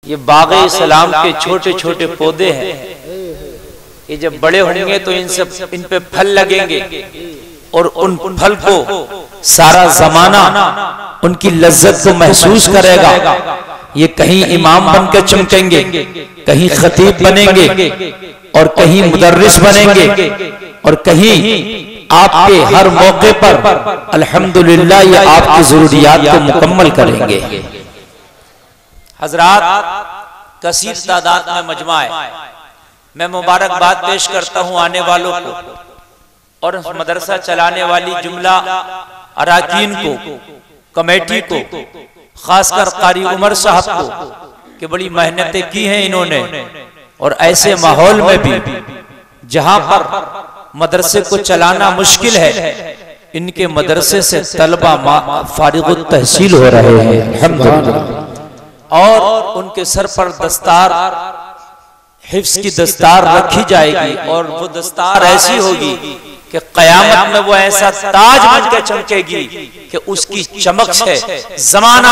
ये बाग़े इस्लाम के छोटे छोटे पौधे हैं, ये जब बड़े होंगे तो इन पे फल लगेंगे और उन फल को सारा जमाना उनकी लज्जत को महसूस करेगा। ये कहीं इमाम बनकर चमकेंगे, कहीं खतीब बनेंगे और कहीं मुदर्रिस बनेंगे और कहीं आपके हर मौके पर अल्हम्दुलिल्लाह ये आपकी जरूरियात को मुकम्मल करेंगे। हजरात, कसीर तादाद में मजमा है। मैं मुबारकबाद पेश करता हूं आने वालों को और मदरसा चलाने वाली जुमला अराकीन को, कमेटी को, खासकर कारी उमर साहब को कि बड़ी मेहनतें की हैं इन्होंने। और ऐसे माहौल में भी जहां पर मदरसे को चलाना मुश्किल है, इनके मदरसे से तलबा फारिगुत तहसील हो रहे हैं अल्हम्दुलिल्लाह। और उनके सर पर दस्तार, हिफ्स की दस्तार रखी जाएगी और वो दस्तार ऐसी होगी कि कयामत में वो ऐसा ताज बन के चमकेगी कि उसकी चमक से जमाना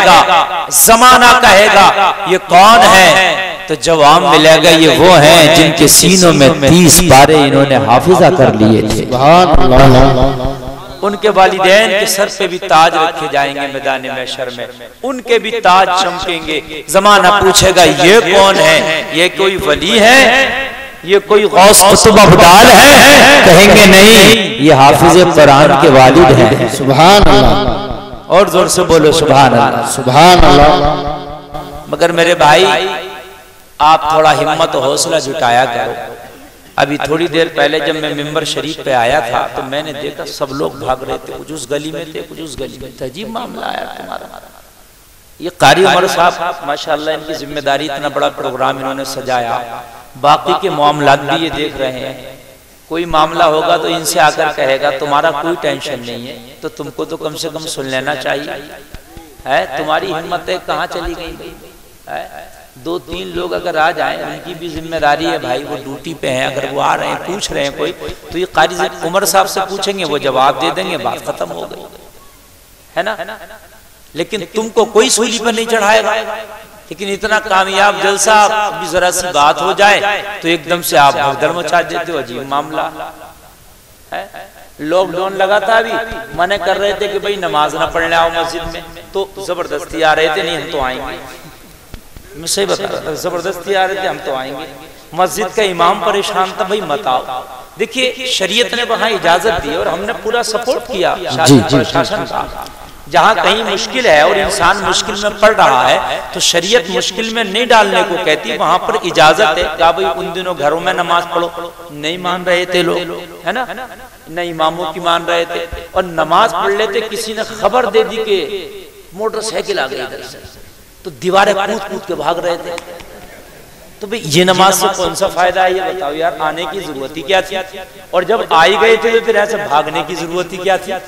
कहेगा ये कौन है। तो जवाब मिलेगा ये वो हैं जिनके सीनों में 30 पारे इन्होंने हाफिजा कर लिए थे। उनके वालिदैन के सर पे भी ताज रखे जाएंगे मैदान महशर में, उनके भी ताज चमकेंगे। जमाना पूछेगा ये कौन है, ये कोई वली है, ये कोई गौस कुतुब अब्दाल है? कहेंगे नहीं, ये हाफिज कुरान के वालिद हैं। सुभान अल्लाह, और जोर से बोलो सुभान अल्लाह, सुभान अल्लाह। मगर मेरे भाई, आप थोड़ा हिम्मत और हौसला जुटाया करो। अभी थोड़ी देर पहले जब मैं मिंबर शरीफ पे आया था तो मैंने देखा सब लोग भाग रहे थे, कुछ उस गली में थे, कुछ उस गली में थे। अजीब मामला आया तुम्हारा। ये कारी उमर साहब माशाल्लाह, इनकी जिम्मेदारी, इतना बड़ा प्रोग्राम इन्होंने सजाया। बाकी के मामलात भी ये देख रहे हैं। कोई मामला होगा तो इनसे आकर कहेगा तुम्हारा कोई टेंशन नहीं है, तो तुमको तो कम से कम सुन लेना चाहिए है। तुम्हारी हिम्मतें कहाँ चली गई है? 2-3 लोग अगर आ जाएं, उनकी भी जिम्मेदारी है भाई, वो ड्यूटी पे हैं। अगर वो आ रहे हैं, पूछ रहे हैं कोई, तो ये कारी उमर साहब से पूछेंगे, वो जवाब दे देंगे, बात खत्म हो गई है ना। लेकिन तुमको कोई सूली पर नहीं चढ़ाएगा। लेकिन इतना कामयाब जलसा भी जरा सी बात हो जाए तो एकदम से आप भगदड़ मचा देते हो। अजीब मामला है। लॉकडाउन लगा था, अभी मना कर रहे थे कि भाई नमाज ना पढ़ने आओ मस्जिद में, तो जबरदस्ती आ रहे थे, नहीं हम तो आएंगे। मैं सही बता रहा था, जबरदस्ती आ रहे थे, हम तो आएंगे। मस्जिद का इमाम परेशान था, भाई मत आओ। देखिए, शरीयत ने वहां इजाजत दी और हमने पूरा सपोर्ट किया शासन का। जहां कहीं मुश्किल है और इंसान मुश्किल में पड़ रहा है तो शरीयत मुश्किल में नहीं डालने को कहती, वहां पर इजाजत है। क्या भाई उन दिनों घरों में नमाज पढ़ो, नहीं मान रहे थे लोग, है ना, न इमामों की मान रहे थे और नमाज पढ़ लेते। किसी ने खबर दे दी कि मोटरसाइकिल आ गई इधर से, तो दीवारें कूद कूद के भाग रहे थे। तो भाई ये नमाज से कौन सा फायदा है, ये बताओ यार। आने की जरूरत ही क्या थी? और जब आ ही गए थे तो फिर ऐसे भागने की जरूरत ही क्या थी?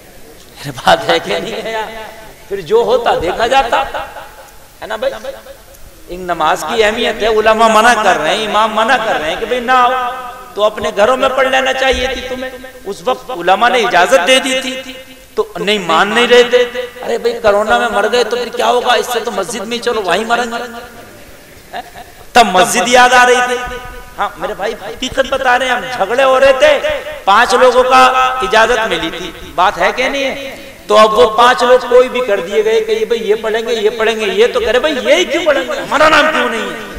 बात है क्या नहीं है यार? फिर जो होता देखा जाता है ना भाई। इन नमाज की अहमियत है, उलमा मना कर रहे हैं, इमाम मना कर रहे हैं कि भाई ना आओ, तो अपने घरों में पढ़ लेना चाहिए थी तुम्हें। उस वक्त उलमा ने इजाजत दे दी थी, तो नहीं मान नहीं रहे थे। अरे भाई कोरोना में मर गए तो फिर क्या होगा, इससे तो मस्जिद में चलो वहीं मरेंगे। तब मस्जिद याद आ रही थी। हाँ मेरे भाई, हकीकत बता रहे हैं, हम झगड़े हो रहे थे, 5 लोगों का इजाजत मिली थी, बात है क्या नहीं है? तो अब वो 5 लोग कोई भी कर दिए गए कि भाई ये पढ़ेंगे, ये पढ़ेंगे, ये तो करे भाई ये क्यों पढ़ेंगे, हमारा नाम क्यों नहीं है?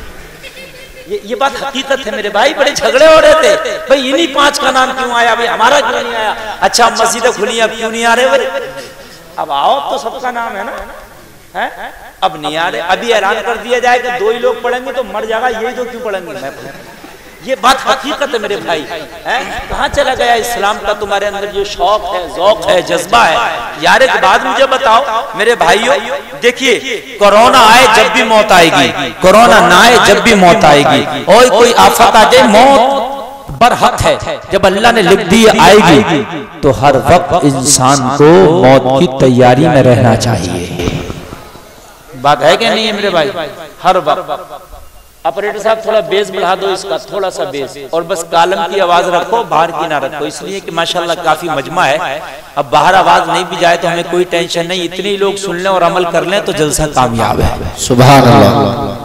ये बात हकीकत है मेरे भाई। बड़े झगड़े हो रहे थे, भाई इन्हीं 5 का नाम क्यों आया, भाई हमारा क्यों नहीं आया? अच्छा मस्जिदें खुली, अब क्यों नहीं आ रहे भाई? अब आओ, तो सबका नाम है ना, है? अब नहीं आ रहे। अभी ऐलान कर दिया जाए कि 2 ही लोग पढ़ेंगे तो मर जाएगा, ये तो क्यों पढ़ेंगे? मैं ये बात हकीकत है मेरे भाई। कहाँ चला गया इस्लाम का तुम्हारे अंदर जो शौक है, ज़ौक़ है, जज्बा है? यार एक बात मुझे बताओ मेरे भाइयों, देखिए कोरोना आए जब भी मौत आएगी, कोरोना ना आए जब भी मौत आएगी, और कोई आफत आ जाए मौत बरहक है। जब अल्लाह ने लिख दी आएगी तो हर वक्त इंसान को मौत की तैयारी में रहना चाहिए। बात है क्या नहीं है मेरे भाई? हर वक्त। ऑपरेटर साहब थोड़ा बेस बढ़ा दो इसका, थोड़ा सा बेस, और बस कालम की आवाज रखो, बाहर की ना रखो, इसलिए कि माशाल्लाह काफी मजमा है। अब बाहर आवाज नहीं भी जाए तो हमें कोई टेंशन नहीं, इतने ही लोग सुन लें और अमल कर लें तो जलसा कामयाब है। सुभान अल्लाह।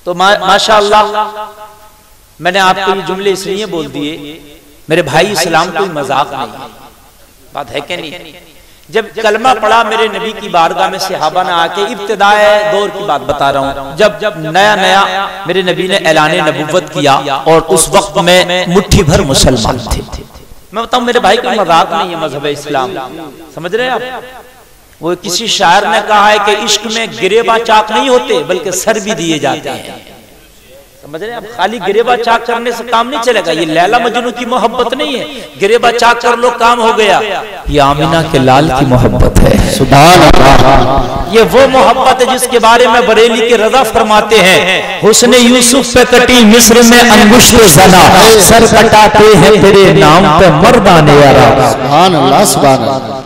तो माशाअल्लाह मैंने आपको ये जुमले इसलिए बोल दिए मेरे भाई, इस्लाम कोई मजाक नहीं है, बात है कि नहीं। जब कलमा पढ़ा मेरे नबी की बारगाह में सहाबा ने आके, इब्तिदाए दौर की बात बता रहा हूँ, जब नया नया मेरे नबी ने ऐलान नबुव्वत किया और उस वक्त में मुट्ठी भर मुसलमान थे। मैं बताऊं मेरे भाई, कोई मजाक नहीं है मजहब इस्लाम, समझ रहे हैं आप। वो किसी शायर ने कहा है कि इश्क में गिरेबा चाक नहीं होते बल्कि सर भी दिए जाते हैं, समझ रहे हैं आप। खाली गिरेबा चाक करने से काम नहीं चलेगा, ये लैला मजनू की मोहब्बत नहीं है, गिरेबा चाक कर लो काम हो गया। ये आमिना के लाल की मोहब्बत है, सुभान अल्लाह। ये वो मोहब्बत है जिसके बारे में बरेली के रजा फरमाते हैं, हुस्न यूसुफ पे कटी मिस्र में अंगुष्ठ ज़ना, सर कटाते हैं तेरे नाम पे मर्दाने यारा। सुभान अल्लाह, सुभान अल्लाह,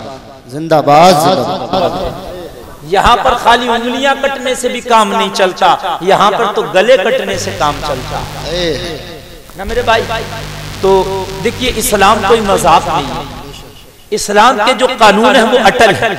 जिंदाबाद। यहाँ पर खाली उंगलियां कटने से भी काम नहीं चलता, यहाँ पर तो गले कटने से काम चलता ना मेरे भाई। तो देखिए इस्लाम कोई मजाक नहीं है, इस्लाम के जो कानून है वो अटल है।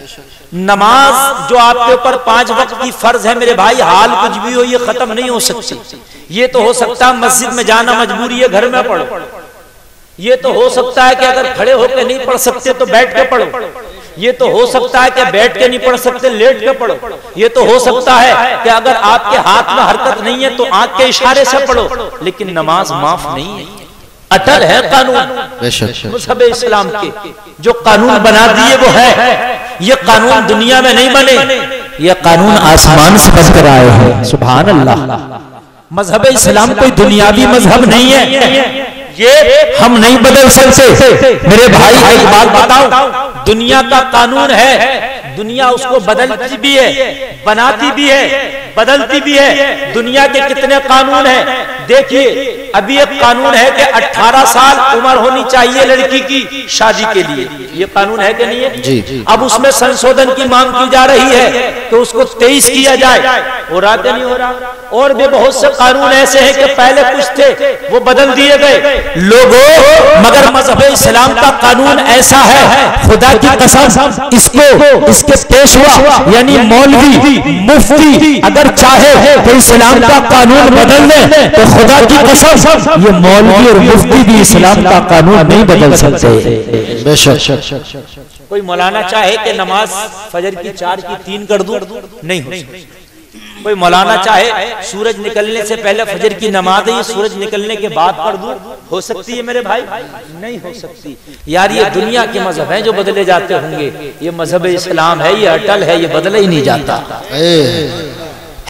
नमाज जो आपके ऊपर 5 वक्त की फर्ज है मेरे भाई, हाल कुछ भी हो ये खत्म नहीं हो सकती। ये तो हो सकता है मस्जिद में जाना मजबूरी है, घर में पढ़ो। ये तो हो सकता है कि अगर खड़े होकर नहीं पढ़ सकते तो बैठ के पढ़ो। ये तो हो सकता है कि बैठ के नहीं पढ़ सकते लेट के पढ़ो। ये तो हो सकता है कि अगर आपके हाथ में हरकत नहीं है तो आंख के इशारे से पढ़ो, लेकिन नमाज माफ नहीं है, अटल है कानून मज़हब इस्लाम के। जो कानून बना दिए वो है, ये कानून दुनिया में नहीं बने, ये कानून आसमान से बनकर आए हैं, सुभान अल्लाह। मज़हब इस्लाम कोई दुनियावी मजहब नहीं है, ये हम नहीं बदल सकते मेरे भाई। एक बात बताऊं, दुनिया का कानून है, दुनिया उसको बदलती भी है, बनाती भी है, बदलती भी है। दुनिया के कितने कानून हैं देखिए। अभी एक कानून है कि 18 साल उम्र होनी चाहिए लड़की की शादी के लिए, ये कानून है कि नहीं है जी। अब उसमें संशोधन की मांग की जा रही है तो उसको 23 किया जाए, हो रहा कि नहीं हो रहा। और भी बहुत से कानून ऐसे हैं कि पहले कुछ थे वो बदल दिए गए लोगों, मगर मज़हब इस्लाम का कानून ऐसा है, खुदा की कसम, इसको इसके पेशवा यानी मौलवी मुफ्ती अगर चाहे तो इस्लाम का कानून बदल दे, तो खुदा की कसम ये मौलवी और मुफ्ती भी इस्लाम का कानून नहीं बदल सकते। बेशक कोई मौलाना चाहे कि नमाज फजर की 4 की 3 कर दूं, नहीं हो सकती। कोई मौलाना चाहे सूरज निकलने से पहले फजर की नमाज है ये सूरज निकलने के बाद पढ़ दूं, हो सकती है मेरे भाई? नहीं हो सकती यार। ये दुनिया के मजहब हैं जो बदले जाते होंगे, ये मजहब इस्लाम है, ये अटल है, ये बदला ही नहीं जाता।